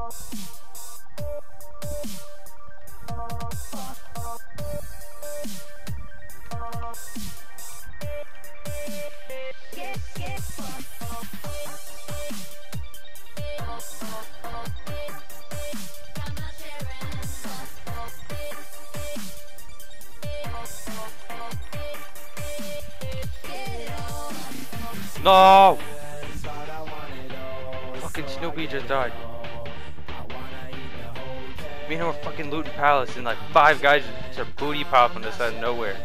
No! Fucking Snoopy just died. Me and him were fucking looting palace and like 5 guys just are booty popping us out of nowhere.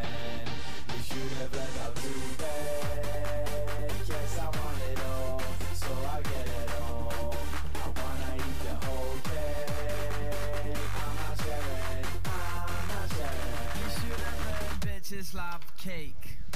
Bitches love cake.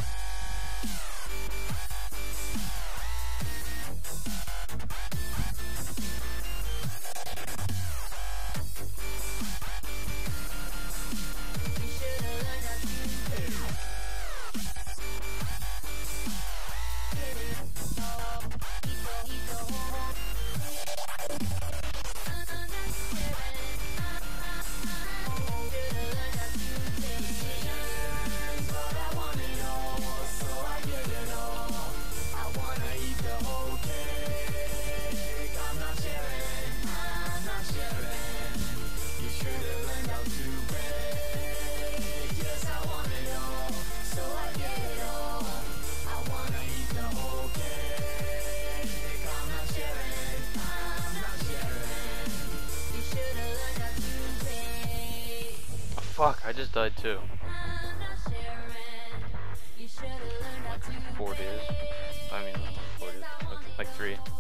Fuck, I just died too. Like 4 days. I mean, not 4 days. Like 3.